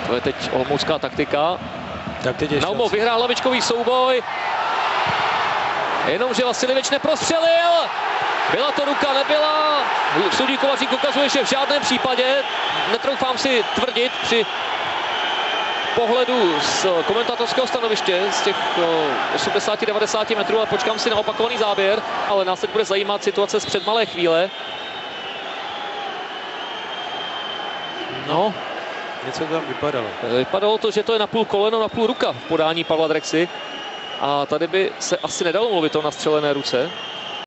To je teď olomoucká taktika. Tak teď Naumov vyhrál hlavičkový souboj. Jenomže Vasiljevič neprostřelil. Byla to ruka, nebyla. Sudí Kovařík ukazuje, že v žádném případě. Netroufám si tvrdit při pohledu z komentátorského stanoviště z těch 80-90 metrů, ale počkám si na opakovaný záběr, ale nás teď bude zajímat situace z před malé chvíle. No, něco tam vypadalo. Vypadalo to, že to je na půl koleno, na půl ruka v podání Pavla Drexy. A tady by se asi nedalo mluvit o nastřelené ruce.